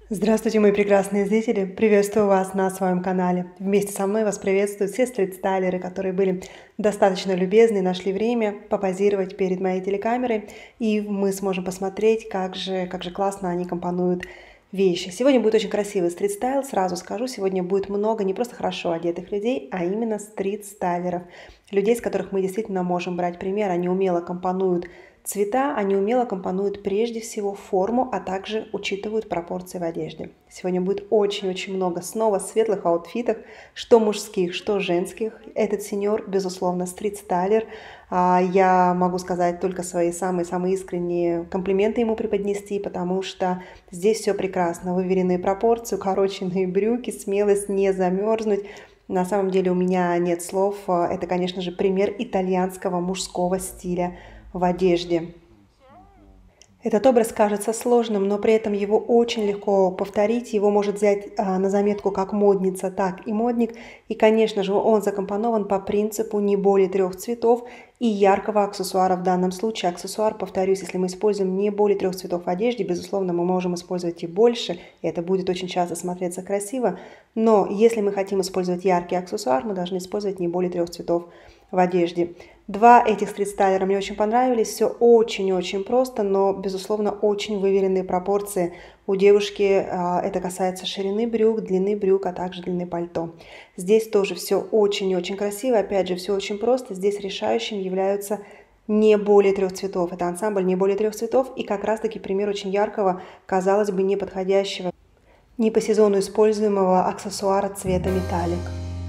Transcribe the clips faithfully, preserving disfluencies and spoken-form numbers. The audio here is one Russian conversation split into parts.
Здравствуйте, мои прекрасные зрители! Приветствую вас на своем канале. Вместе со мной вас приветствуют все стрит-стайлеры, которые были достаточно любезны и нашли время попозировать перед моей телекамерой, и мы сможем посмотреть, как же, как же классно они компонуют вещи. Сегодня будет очень красивый стрит-стайл, сразу скажу, сегодня будет много не просто хорошо одетых людей, а именно стрит-стайлеров, людей, с которых мы действительно можем брать пример. Они умело компонуют цвета, они умело компонуют прежде всего форму, а также учитывают пропорции в одежде. Сегодня будет очень-очень много снова светлых аутфитов, что мужских, что женских. Этот сеньор, безусловно, стрит-стайлер. Я могу сказать только свои самые-самые искренние комплименты ему преподнести, потому что здесь все прекрасно. Выверенные пропорции, укороченные брюки, смелость не замерзнуть. На самом деле у меня нет слов. Это, конечно же, пример итальянского мужского стиля в одежде. Этот образ кажется сложным, но при этом его очень легко повторить. Его может взять на заметку как модница, так и модник. И, конечно же, он закомпонован по принципу не более трех цветов и яркого аксессуара в данном случае. Аксессуар, повторюсь, если мы используем не более трех цветов в одежде, безусловно, мы можем использовать и больше. И это будет очень часто смотреться красиво. Но если мы хотим использовать яркий аксессуар, мы должны использовать не более трех цветов в одежде. Два этих стрит-стайлера мне очень понравились. Все очень-очень просто, но, безусловно, очень выверенные пропорции. У девушки это касается ширины брюк, длины брюк, а также длины пальто. Здесь тоже все очень-очень красиво. Опять же, все очень просто. Здесь решающим являются не более трех цветов. Это ансамбль не более трех цветов. И как раз-таки пример очень яркого, казалось бы, неподходящего, не по сезону используемого аксессуара цвета металлик.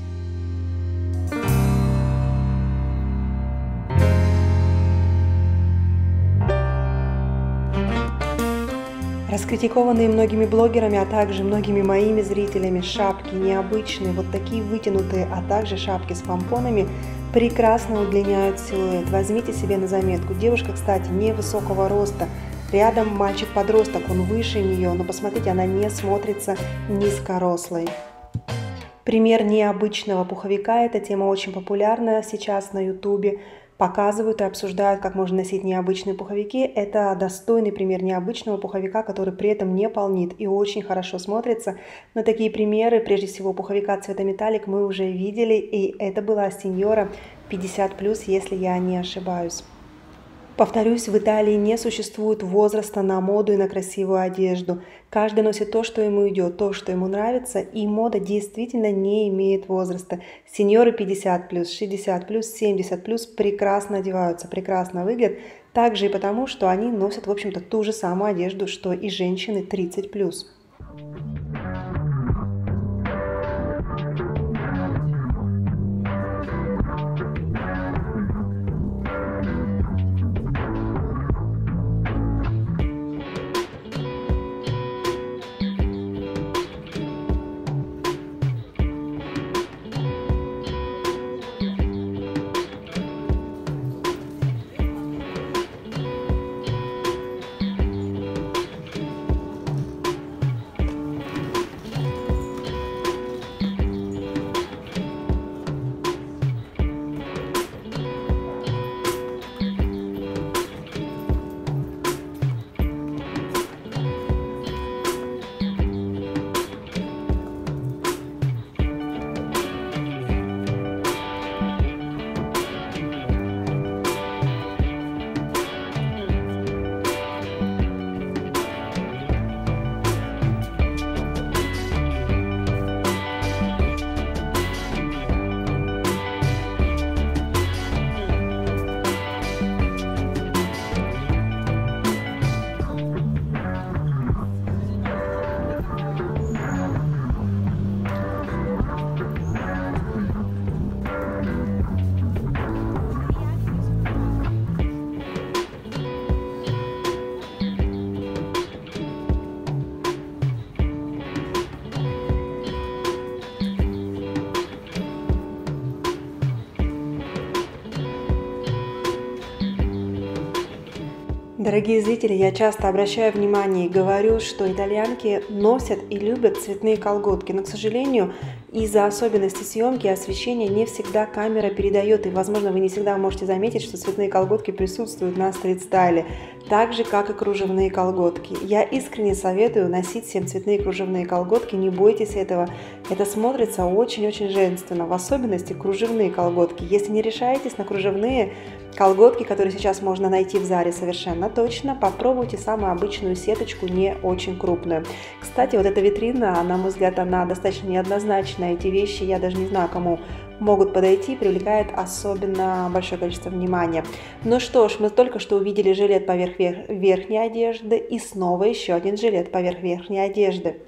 Раскритикованные многими блогерами, а также многими моими зрителями шапки необычные, вот такие вытянутые, а также шапки с помпонами прекрасно удлиняют силуэт. Возьмите себе на заметку. Девушка, кстати, невысокого роста. Рядом мальчик-подросток, он выше нее, но посмотрите, она не смотрится низкорослой. Пример необычного пуховика. Эта тема очень популярна сейчас на ютубе. Показывают и обсуждают, как можно носить необычные пуховики. Это достойный пример необычного пуховика, который при этом не полнит и очень хорошо смотрится. Но такие примеры, прежде всего пуховика цвета металлик, мы уже видели, и это была сеньора пятьдесят плюс, если я не ошибаюсь. Повторюсь, в Италии не существует возраста на моду и на красивую одежду. Каждый носит то, что ему идет, то, что ему нравится, и мода действительно не имеет возраста. Сеньоры пятьдесят плюс, шестьдесят плюс, семьдесят плюс прекрасно одеваются, прекрасно выглядят. Также и потому, что они носят, в общем-то, ту же самую одежду, что и женщины тридцать плюс. Дорогие зрители, я часто обращаю внимание и говорю, что итальянки носят и любят цветные колготки, но, к сожалению, из-за особенностей съемки и освещения не всегда камера передает, и, возможно, вы не всегда можете заметить, что цветные колготки присутствуют на стрит-стайле. так же, как и кружевные колготки. Я искренне советую носить всем цветные кружевные колготки, не бойтесь этого. Это смотрится очень-очень женственно, в особенности кружевные колготки. Если не решаетесь на кружевные колготки, которые сейчас можно найти в Заре совершенно точно, попробуйте самую обычную сеточку, не очень крупную. Кстати, вот эта витрина, на мой взгляд, она достаточно неоднозначная. Эти вещи, я даже не знаю, кому могут подойти, привлекает особенно большое количество внимания. Ну что ж, мы только что увидели жилет поверх верх, верхней одежды и снова еще один жилет поверх верхней одежды.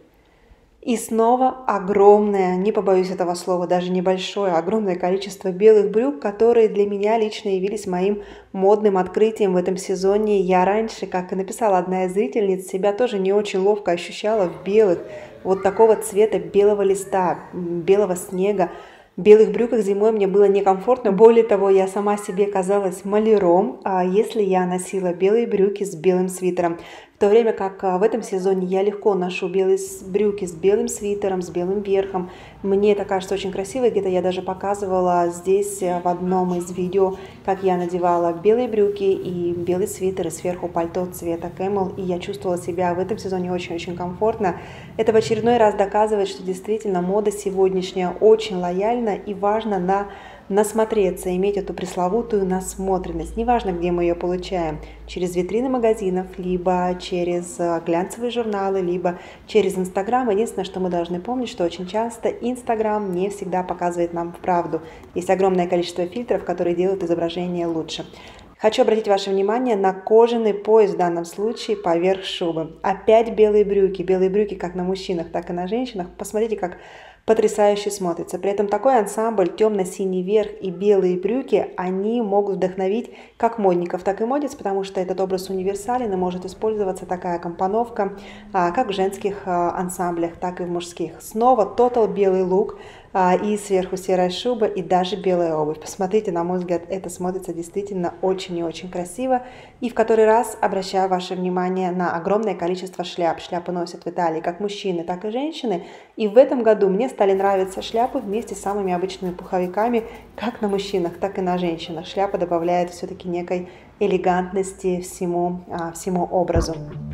И снова огромное, не побоюсь этого слова, даже небольшое, огромное количество белых брюк, которые для меня лично явились моим модным открытием в этом сезоне. Я раньше, как и написала одна из зрительниц, себя тоже не очень ловко ощущала в белых, вот такого цвета белого листа, белого снега. В белых брюках зимой мне было некомфортно, более того, я сама себе казалась маляром, если я носила белые брюки с белым свитером. В то время как в этом сезоне я легко ношу белые брюки с белым свитером, с белым верхом. Мне это кажется очень красиво, где-то я даже показывала здесь в одном из видео, как я надевала белые брюки и белый свитер, и сверху пальто цвета Camel, и я чувствовала себя в этом сезоне очень-очень комфортно. Это в очередной раз доказывает, что действительно мода сегодняшняя очень лояльна и важно на насмотреться, иметь эту пресловутую насмотренность. Неважно, где мы ее получаем, через витрины магазинов, либо через глянцевые журналы, либо через Инстаграм. Единственное, что мы должны помнить, что очень часто Инстаграм не всегда показывает нам правду. Есть огромное количество фильтров, которые делают изображение лучше. Хочу обратить ваше внимание на кожаный пояс в данном случае поверх шубы. Опять белые брюки. Белые брюки как на мужчинах, так и на женщинах. Посмотрите, как потрясающе смотрится. При этом такой ансамбль, темно-синий верх и белые брюки, они могут вдохновить как модников, так и модниц, потому что этот образ универсален и может использоваться такая компоновка как в женских ансамблях, так и в мужских. Снова тотал белый лук. И сверху серая шуба, и даже белая обувь. Посмотрите, на мой взгляд, это смотрится действительно очень и очень красиво. И в который раз обращаю ваше внимание на огромное количество шляп. Шляпы носят в Италии как мужчины, так и женщины. И в этом году мне стали нравиться шляпы вместе с самыми обычными пуховиками, как на мужчинах, так и на женщинах. Шляпа добавляет все-таки некой элегантности всему, всему образу.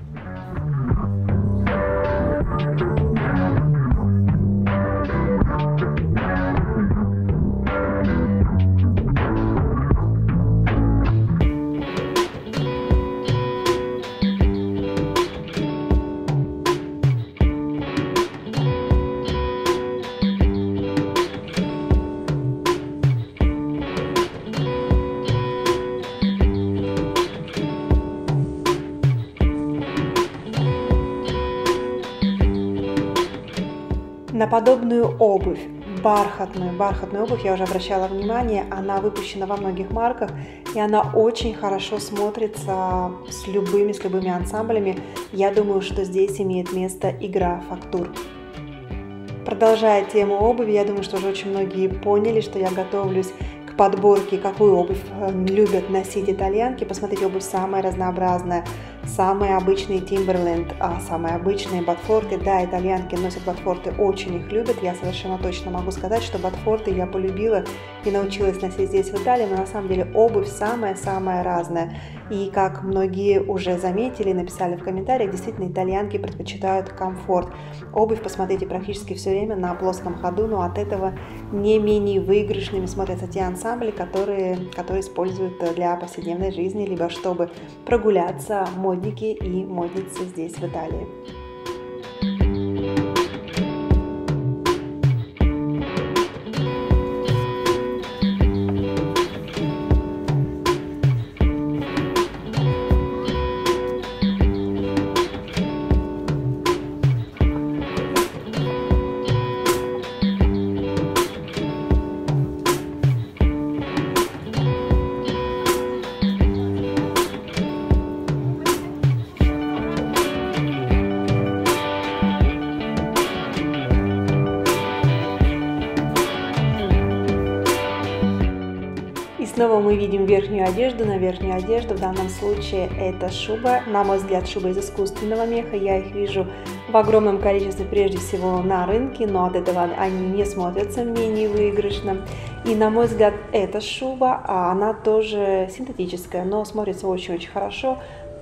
На подобную обувь, бархатную, бархатную обувь, я уже обращала внимание, она выпущена во многих марках, и она очень хорошо смотрится с любыми, с любыми ансамблями. Я думаю, что здесь имеет место игра фактур. Продолжая тему обуви, я думаю, что уже очень многие поняли, что я готовлюсь к подборке, какую обувь любят носить итальянки. Посмотрите, обувь самая разнообразная. Самые обычные Timberland, а самые обычные ботфорты. Да, итальянки носят ботфорты, очень их любят. Я совершенно точно могу сказать, что ботфорты я полюбила и научилась носить здесь, в Италии. Но на самом деле обувь самая-самая разная. И как многие уже заметили, написали в комментариях, действительно итальянки предпочитают комфорт. Обувь, посмотрите, практически все время на плоском ходу, но от этого не менее выигрышными смотрятся те ансамбли, которые, которые используют для повседневной жизни, либо чтобы прогуляться модники и модницы здесь, в Италии. Снова мы видим верхнюю одежду. На верхнюю одежду в данном случае это шуба. На мой взгляд, шуба из искусственного меха. Я их вижу в огромном количестве, прежде всего на рынке, но от этого они не смотрятся менее выигрышно. И на мой взгляд, эта шуба, она тоже синтетическая, но смотрится очень-очень хорошо.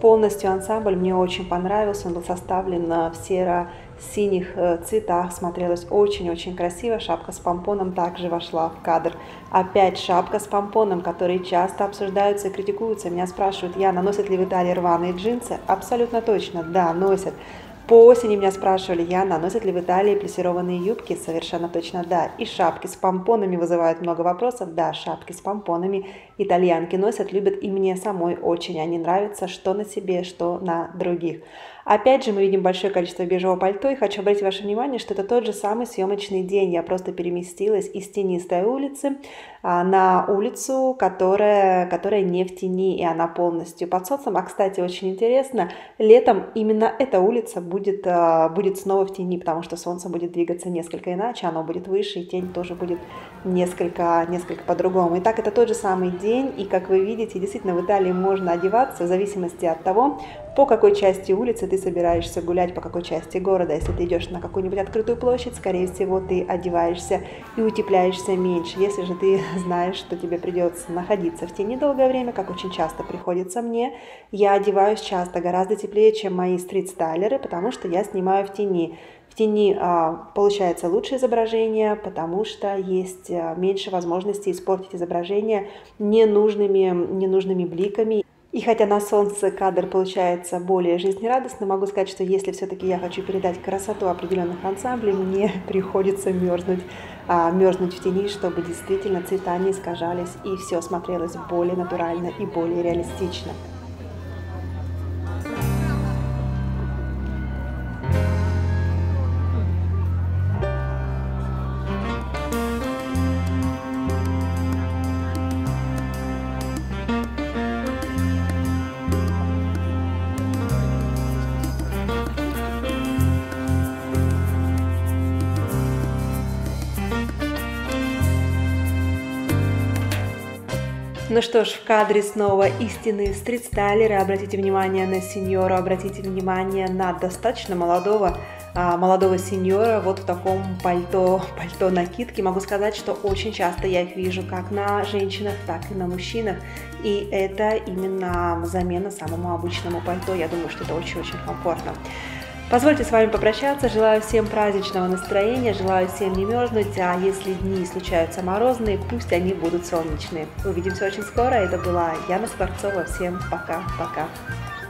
Полностью ансамбль мне очень понравился, он был составлен в серо-синих цветах, смотрелось очень-очень красиво. Шапка с помпоном также вошла в кадр. Опять шапка с помпоном, которые часто обсуждаются и критикуются. Меня спрашивают, Яна, носят ли в Италии рваные джинсы? Абсолютно точно, да, носят. По осени меня спрашивали, Яна, носят ли в Италии плессированные юбки? Совершенно точно да. И шапки с помпонами вызывают много вопросов. Да, шапки с помпонами итальянки носят, любят, и мне самой очень они нравятся, что на себе, что на других. Опять же, мы видим большое количество бежевого пальто, и хочу обратить ваше внимание, что это тот же самый съемочный день. Я просто переместилась из тенистой улицы а, на улицу, которая, которая не в тени, и она полностью под солнцем. А, кстати, очень интересно, летом именно эта улица будет, а, будет снова в тени, потому что солнце будет двигаться несколько иначе, оно будет выше, и тень тоже будет несколько, несколько по-другому. Итак, это тот же самый день, и, как вы видите, действительно в Италии можно одеваться в зависимости от того, по какой части улицы ты собираешься гулять, по какой части города. Если ты идешь на какую-нибудь открытую площадь, скорее всего, ты одеваешься и утепляешься меньше. Если же ты знаешь, что тебе придется находиться в тени долгое время, как очень часто приходится мне, я одеваюсь часто гораздо теплее, чем мои стрит-стайлеры, потому что я снимаю в тени. В тени а, получается лучшее изображение, потому что есть а, меньше возможностей испортить изображение ненужными, ненужными бликами. И хотя на солнце кадр получается более жизнерадостным, могу сказать, что если все-таки я хочу передать красоту определенных ансамблей, мне приходится мерзнуть, а, мерзнуть в тени, чтобы действительно цвета не искажались и все смотрелось более натурально и более реалистично. Ну что ж, в кадре снова истинные стрит-стайлеры. Обратите внимание на сеньора, обратите внимание на достаточно молодого, а, молодого сеньора вот в таком пальто, пальто-накидке. Могу сказать, что очень часто я их вижу как на женщинах, так и на мужчинах. И это именно замена самому обычному пальто. Я думаю, что это очень-очень комфортно. Позвольте с вами попрощаться, желаю всем праздничного настроения, желаю всем не мерзнуть, а если дни случаются морозные, пусть они будут солнечные. Увидимся очень скоро, это была Яна Скворцова, всем пока-пока.